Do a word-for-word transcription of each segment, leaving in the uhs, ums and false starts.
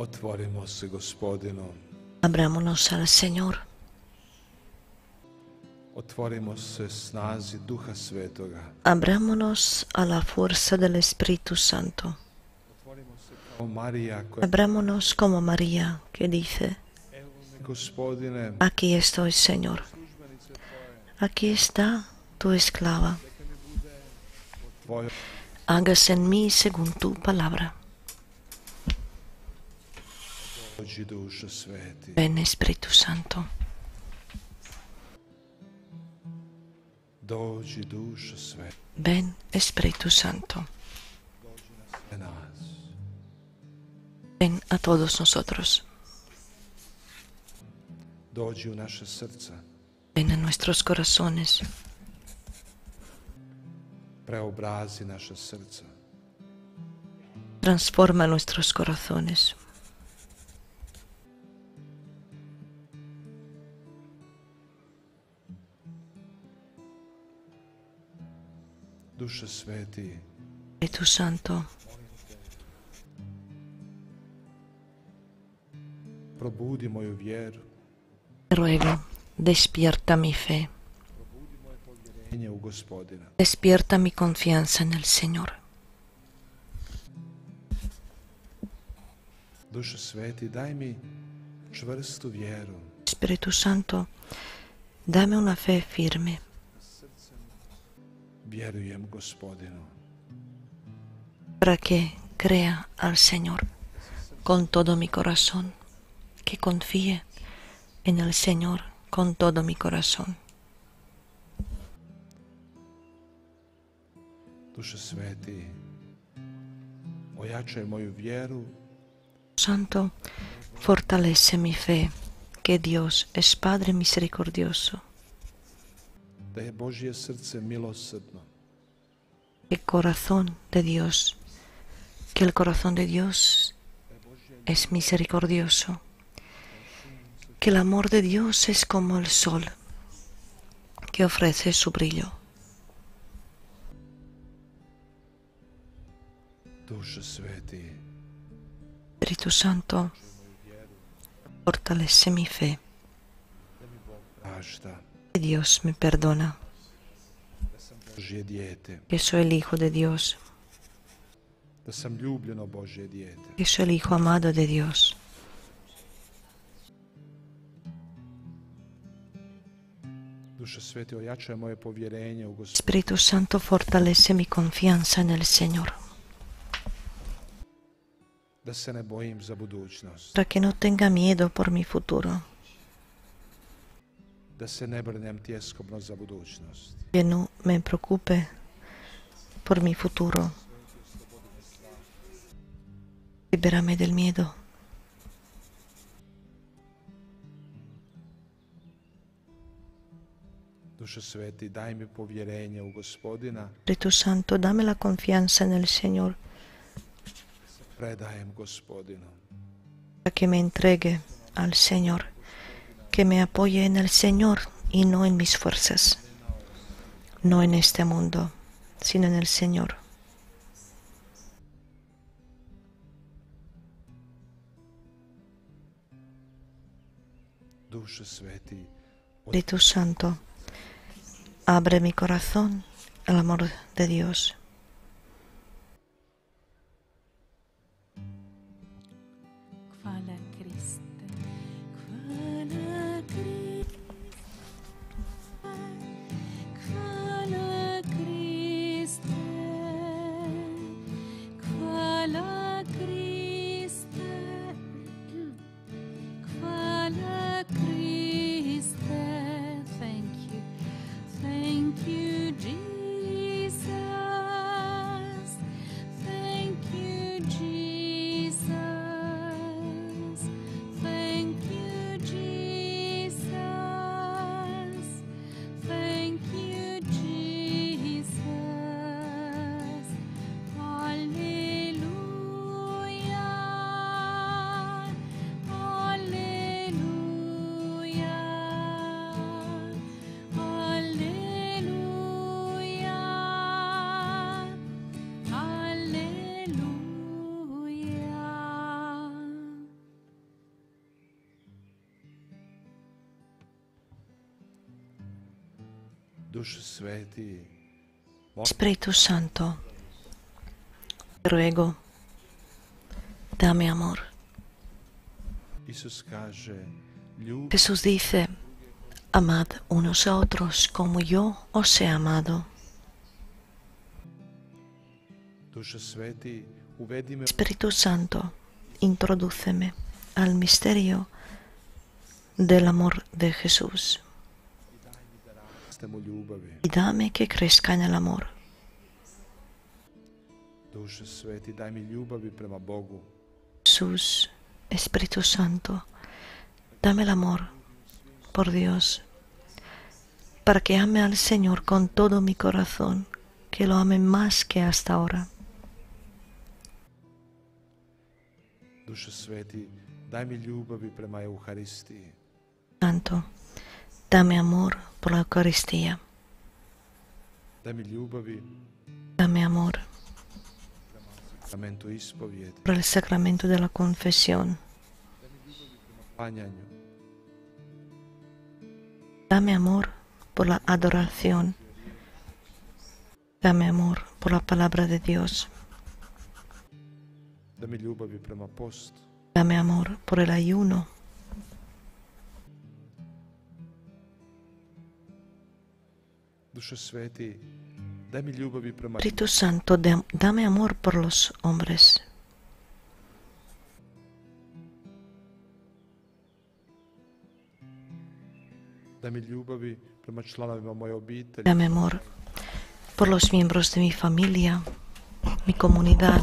Otvorimo se Gospodinu. Abrámonos al Señor. Otvorimo se snazi Duha Svetoga. Abrámonos a la fuerza del Espíritu Santo. Otvorimo se kao Marija koja Abrámonos como María, que dice: Evo mi Gospodine, aquí estoy, Señor. službenice Tvoje, Aquí está tu esclava. neka mi bude po Tvojoj Hágase en mí según tu palabra. dođi Dušo Sveti. Ven, Espíritu Santo. Dođi Dušo Sveti. Ven, Espíritu Santo. Dođi na sve nas. Ven a todos nosotros. Dođi u naše srca. Ven a nuestros corazones. Preobrazi naša srca. Transforma nuestros corazones. Dušo Sveti, Espíritu Santo, probudi moju vjeru. te ruego, despierta mi fe. Probudi moje povjerenje u Gospodina. Despierta mi confianza en el Señor. Dušo Sveti, daj mi čvrstu vjeru. Espíritu Santo, dame una fe firme. Srcem vjerujem Gospodinu. Para que crea al Señor con todo mi corazón, que confíe en el Señor con todo mi corazón. Dušo Sveti, ojačaj moju vjeru. Santo, fortalece mi fe, que Dios es Padre misericordioso, Da je Božje srce milosrdno. que corazón de Dios, que el corazón de Dios es misericordioso, que el amor de Dios es como el sol, que ofrece su brillo. Dušo Sveti, Espíritu Santo, fortalece mi fe, da mi Bog prašta, que Dios me perdona, da sam Božje dijete, que soy el Hijo de Dios, da sam ljubljeno Božje dijete. que soy el Hijo amado de Dios. Dušo Sveti, ojačaj moje povjerenje u Gospodinu. Espíritu Santo, fortalece mi confianza en el Señor, Da se ne bojim za budućnost. para que no tenga miedo por mi futuro, Da se ne brinem tjeskobno za budućnost. que no me preocupe por mi futuro. Libérame del miedo. Dušo Sveti, daj mi povjerenje u Gospodina. Espíritu Santo, dame la confianza en el Señor, Predajem Gospodinu. para que me entregue al Señor, que me apoye en el Señor y no en mis fuerzas, no en este mundo, sino en el Señor. Dušo Sveti, Espíritu Santo, abre mi corazón al amor de Dios. Hvala Kriste, hvala Kriste, hvala Kriste, hvala Kriste, hvala Kriste. Thank you, thank you, Jesus. Duše sveti, molim Espíritu Santo, te ruego, dame amor. Isus kaže, ljubi Jesús dice, amad unos a otros como yo os he amado. Duše sveti, uvedi me Espíritu Santo, introdúceme al misterio del amor de Jesús u ljubavi. y dame que crezca en el amor. Duše sveti, daj mi ljubavi prema Bogu. Jesús, Espíritu Santo, dame el amor por Dios, para que ame al Señor con todo mi corazón, que lo ame más que hasta ahora. Duše sveti, daj mi ljubavi prema Euharistiji. Santo, dame amor por la Eucaristía, Daj mi ljubavi dame amor prema sakramentu ispovjedi, por el sacramento de la confesión, klanjanju, dame amor por la adoración, dame amor por la palabra de Dios, daj mi ljubavi prema postu, dame amor por el ayuno, Duše sveti, daj mi ljubavi prema Espíritu Santo, da- dame amor por los hombres, daj mi ljubavi prema članovima moje obitelji, dame amor por los miembros de mi familia, mi comunidad.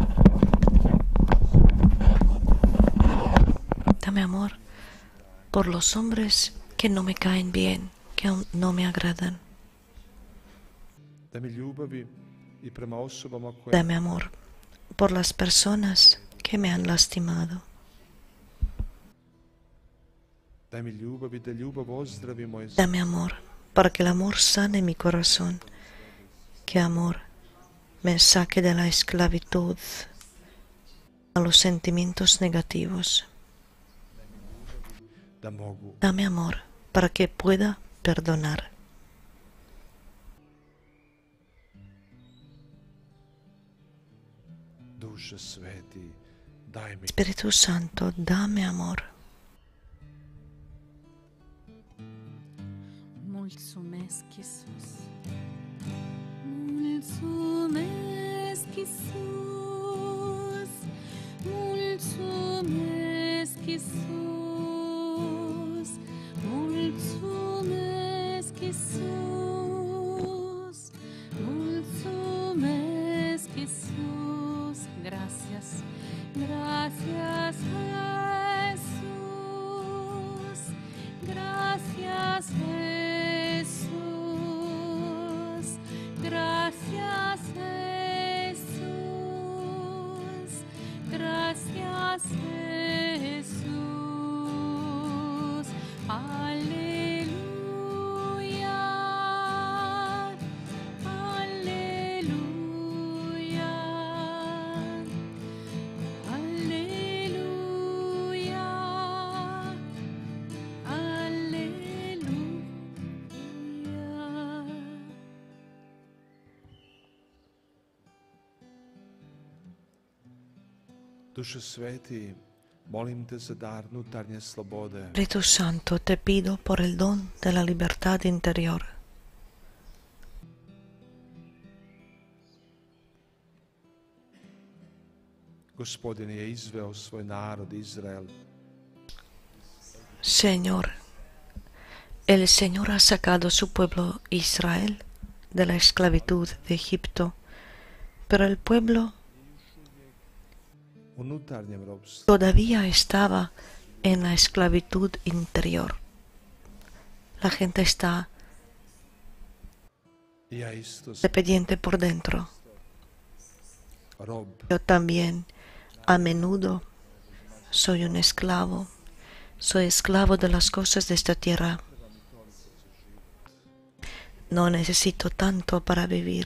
Dame amor por los hombres que no me caen bien, que aún no me agradan. daj mi ljubavi i prema osobama koje Dame amor por las personas que me han lastimado. daj mi ljubavi da ljubav ozdravi moje Dame amor para que el amor sane mi corazón, que amor me saque de la esclavitud a los sentimientos negativos. da mogu Dame amor para que pueda perdonar. Duše sveti, daj mi Espíritu Santo, dame amor. Mulțumesc, Iisus. Mulțumesc, Iisus. Mulțumesc, Iisus. Mulțumesc, Iisus. Mulțumesc, Iisus. Gracias. Gracias, Jesús. Gracias, Jesús. Gracias, Jesús. Gracias, Jesús. Aleluya. Aleluya. Aleluya. Aleluya. Duše sveti, molim te za dar unutarnje slobode. Espíritu Santo, te pido por el don de la libertad interior. Gospodin je izveo svoj narod Izrael Señor, el Señor ha sacado a su pueblo Israel de la esclavitud de Egipto, pero el pueblo u unutarnjem ropstvu. todavía estaba en la esclavitud interior. La gente está I ja isto sam dependiente por dentro. rob Yo también a menudo soy un esclavo. Soy esclavo de las cosas de esta tierra. No necesito tanto para vivir.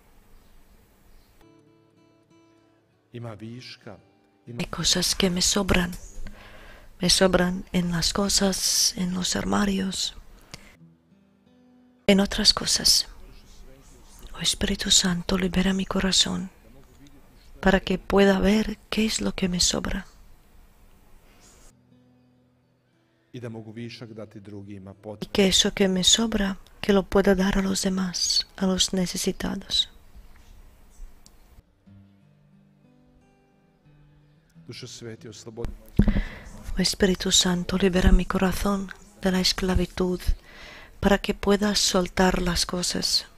ima viška, ima Hay cosas que me sobran. Me sobran en las cosas, en los armarios. en otras cosas. Oh Espíritu Santo, libera mi corazón para que pueda ver qué es lo que me sobra i da mogu višak dati drugima, y pot, que eso que me sobra, que lo pueda dar a los demás, a los necesitados. Dušo Sveti, oslobodi Oh Espíritu Santo, libera mi corazón de la esclavitud para que pueda soltar las cosas,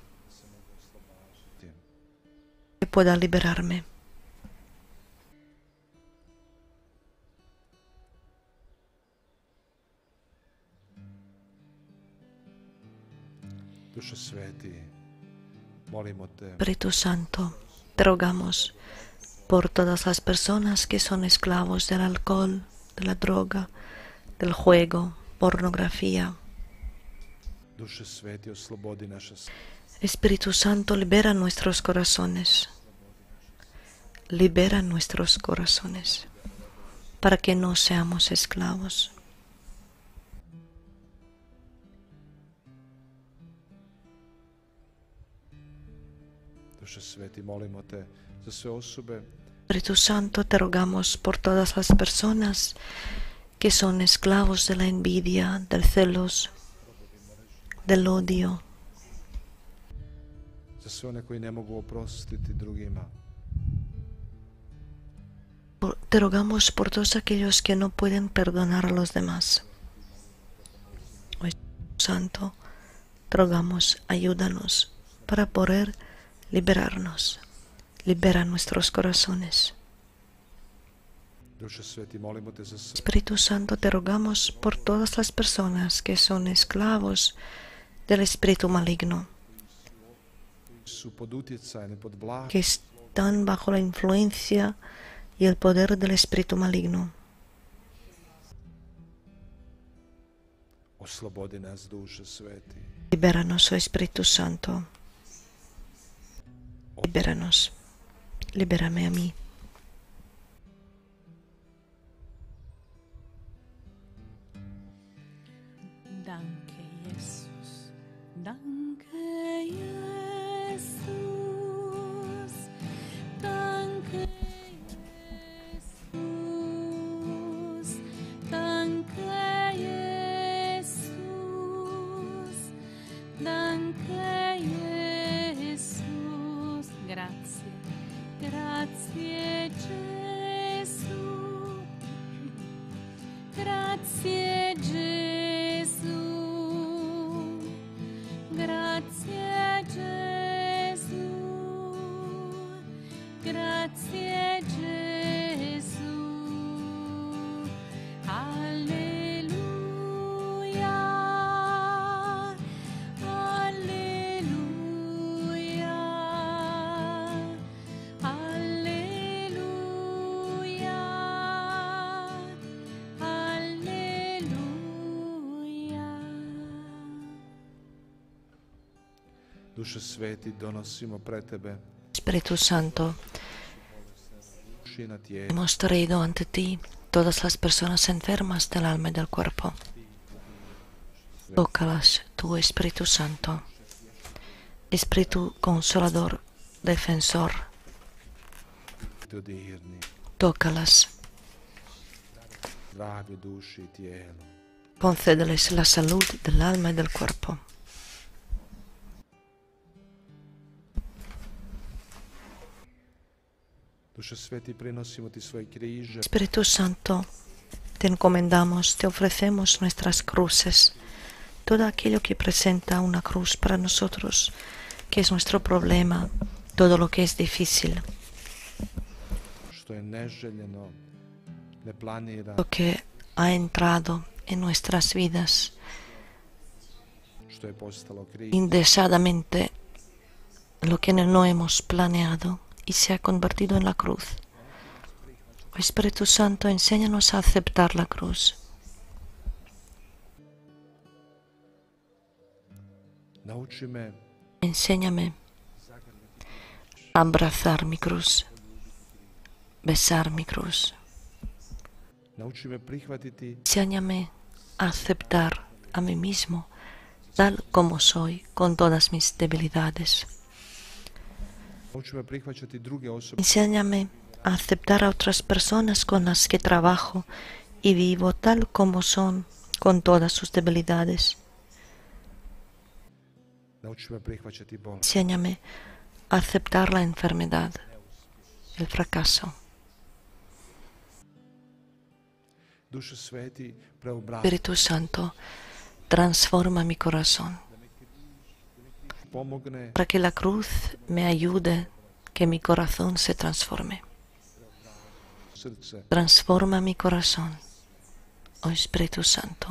que pueda liberarme. Dušo Sveti, molimo te, Espíritu Santo, te rogamos por todas las personas que son esclavos del alcohol, de la droga, del juego, pornografía. Dušo Sveti, oslobodi naša srca. Espíritu Santo, libera nuestros corazones. Libera nuestros corazones para que no seamos esclavos. Dušo Sveti, molimo te za sve osobe Espíritu Santo, te rogamos por todas las personas que son esclavos de la envidia, del celos, del odio, za sve one koji ne mogu oprostiti drugima. Por- te rogamos por todos aquellos que no pueden perdonar a los demás. Oh Espíritu Santo, te rogamos, ayúdanos para poder liberarnos. Libera nuestros corazones. Dušo Sveti, molimo te za sve Espíritu Santo, te rogamos por todas las personas que son esclavos del espíritu maligno, koji su pod utjecajem i pod vlašću que están bajo la influencia y el poder del espíritu maligno. oslobodi nas, Dušo Sveti. Libéranos, oh Espíritu Santo. Libéranos. Libérame a mí. Danke, Jesus. Danke, Jesus. Danke, Jesus. Danke, Jesus. Danke, Jesus. Grazie. Grazie, Gesù. Grazie, Gesù. Grazie, Gesù. Grazie, Gesù. Alleluia. Alleluia. Alleluia. Alleluia. Dušo Sveti, donosimo pred tebe Espíritu Santo, duši na tijelu. hemos traído ante ti todas las personas enfermas del alma y del cuerpo. Tócalas, tu Espíritu Santo, Espíritu Consolador, Defensor, dodirni tócalas, zdravlje duši i tijelu. concédeles la salud del alma y del cuerpo. Dušo Sveti, prinosimo ti svoje križe, Espíritu Santo, te encomendamos, te ofrecemos nuestras cruces, todo aquello que presenta una cruz para nosotros, que es nuestro problema, todo lo que es difícil, što je neželjeno, ne planira, lo que ha entrado en nuestras vidas što je postalo križ. indeseadamente, lo que no hemos planeado y se ha convertido en la cruz. Oh Espíritu Santo, enséñanos a aceptar la cruz. Nauči me Enséñame a abrazar mi cruz, besar mi cruz. Nauči me prihvatiti Enséñame a aceptar a mí mismo tal como soy, con todas mis debilidades. Nauči me prihvaćati druge osobe Enséñame a aceptar a otras personas con las que trabajo y vivo tal como son, con todas sus debilidades. Nauči me prihvaćati bol. Enséñame a aceptar la enfermedad, el fracaso. Duše sveti, preobrazi, Espíritu Santo, transforma mi corazón pomogne para que la cruz me ayude, que mi corazón se transforme. srce, Transforma mi corazón, oh Espíritu Santo,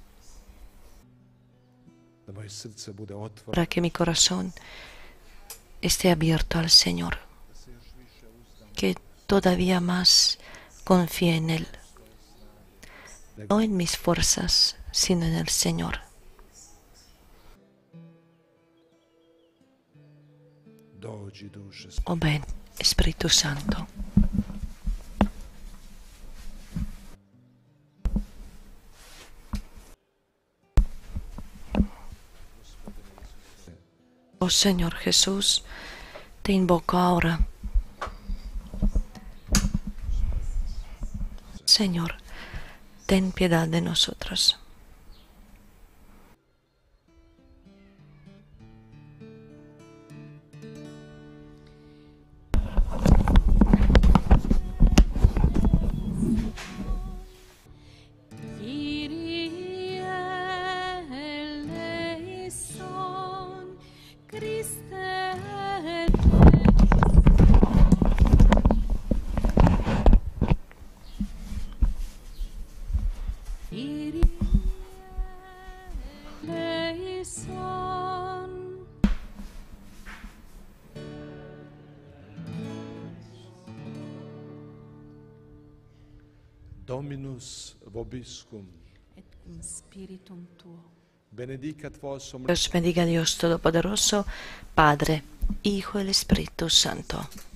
da moje srce bude otvoreno, para que mi corazón esté abierto al Señor, que todavía más confíe en Él, no en mis fuerzas, sino en el Señor. dođi duše. Oh ven, Espíritu Santo. Oh Señor Jesús, te invoco ahora. Señor, ten piedad de nosotros. Kyrie eleison, Christe Kyrie eleison. Dominus vobiscum, Et cum spiritum tuo. benedicat vos omnes Dios bendiga, Dios Todopoderoso, Padre, Hijo y el Espíritu Santo.